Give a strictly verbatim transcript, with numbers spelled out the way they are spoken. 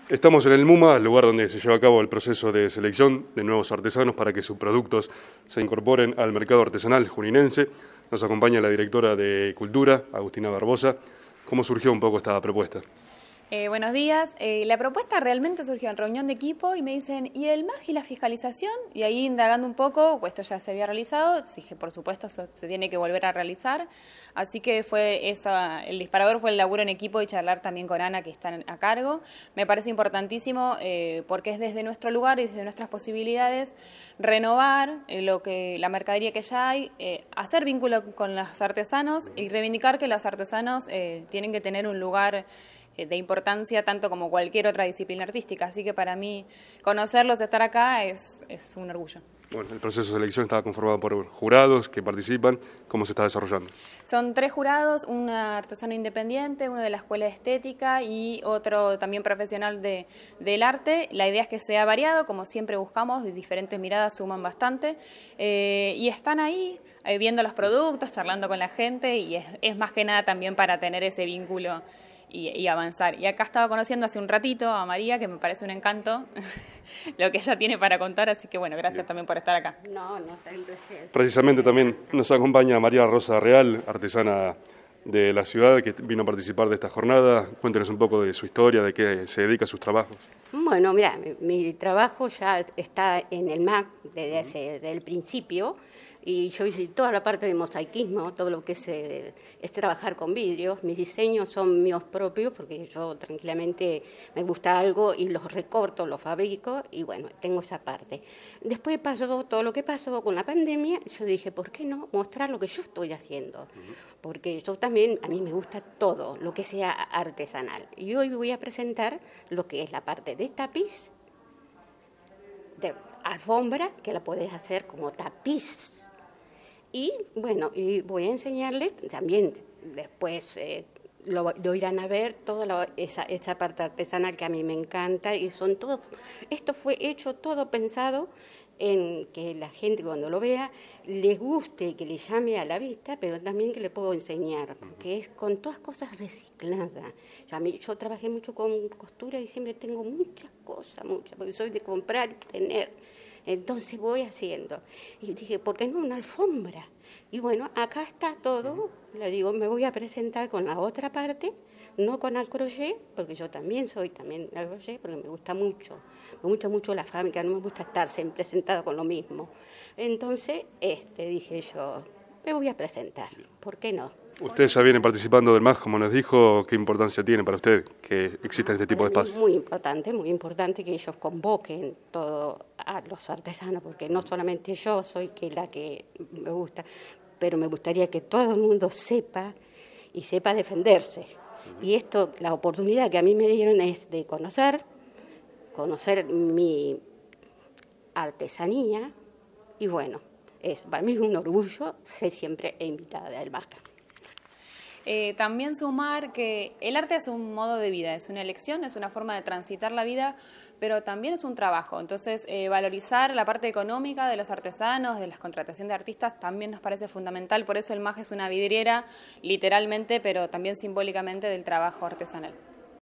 Estamos en el MUMA, el lugar donde se lleva a cabo el proceso de selección de nuevos artesanos para que sus productos se incorporen al mercado artesanal juninense. Nos acompaña la directora de Cultura, Agustina Barbosa. ¿Cómo surgió un poco esta propuesta? Eh, buenos días. Eh, la propuesta realmente surgió en reunión de equipo y me dicen, ¿y el M A G y la fiscalización? Y ahí indagando un poco, pues esto ya se había realizado, dije, por supuesto, eso se tiene que volver a realizar. Así que fue esa, el disparador fue el laburo en equipo y charlar también con Ana, que está a cargo. Me parece importantísimo eh, porque es desde nuestro lugar y desde nuestras posibilidades renovar eh, lo que la mercadería que ya hay, eh, hacer vínculo con los artesanos y reivindicar que los artesanos eh, tienen que tener un lugar de importancia tanto como cualquier otra disciplina artística, así que para mí conocerlos, estar acá es, es un orgullo. Bueno, el proceso de selección estaba conformado por jurados que participan. ¿Cómo se está desarrollando? Son tres jurados, un artesano independiente, uno de la Escuela de Estética y otro también profesional de, del arte. La idea es que sea variado, como siempre buscamos, diferentes miradas suman bastante, eh, y están ahí eh, viendo los productos, charlando con la gente, y es, es más que nada también para tener ese vínculo Y, y avanzar. Y acá estaba conociendo hace un ratito a María, que me parece un encanto lo que ella tiene para contar, así que bueno, gracias Bien. también por estar acá. No, no está en placer. Precisamente también nos acompaña María Rosa Real, artesana de la ciudad, que vino a participar de esta jornada. Cuéntenos un poco de su historia, de qué se dedica a sus trabajos. Bueno, mira, mi, mi trabajo ya está en el M A C desde, ese, desde el principio, y yo hice toda la parte de mosaicismo, todo lo que es, eh, es trabajar con vidrios. Mis diseños son míos propios porque yo tranquilamente me gusta algo y los recorto, los fabrico y bueno, tengo esa parte. Después pasó todo lo que pasó con la pandemia, yo dije, ¿por qué no mostrar lo que yo estoy haciendo? Porque yo también, a mí me gusta todo, lo que sea artesanal. Y hoy voy a presentar lo que es la parte de tapiz, de alfombra, que la puedes hacer como tapiz. Y bueno, y voy a enseñarles también, después eh, lo, lo irán a ver, toda la, esa, esa parte artesanal que a mí me encanta, y son todo, esto fue hecho todo pensado en que la gente cuando lo vea les guste, que le llame a la vista, pero también que le puedo enseñar, que es con todas cosas recicladas. Yo, a mí, yo trabajé mucho con costura y siempre tengo muchas cosas, muchas, porque soy de comprar y tener. Entonces voy haciendo. Y dije, ¿por qué no una alfombra? Y bueno, acá está todo. Le digo, me voy a presentar con la otra parte, no con el crochet, porque yo también soy también al crochet, porque me gusta mucho. Me gusta mucho la fábrica, no me gusta estar siempre sentada con lo mismo. Entonces, este, dije yo, me voy a presentar. ¿Por qué no? Usted ya viene participando del M A G, como nos dijo. ¿Qué importancia tiene para usted que exista este tipo de espacios? Muy importante, muy importante que ellos convoquen todo a los artesanos, porque no solamente yo soy que la que me gusta, pero me gustaría que todo el mundo sepa y sepa defenderse. Y esto, la oportunidad que a mí me dieron es de conocer, conocer mi artesanía, y bueno, es, para mí es un orgullo ser siempre invitada del M A G. Eh, también sumar que el arte es un modo de vida, es una elección, es una forma de transitar la vida, pero también es un trabajo. Entonces, eh, valorizar la parte económica de los artesanos, de la contratación de artistas, también nos parece fundamental. Por eso el M A G es una vidriera, literalmente, pero también simbólicamente, del trabajo artesanal.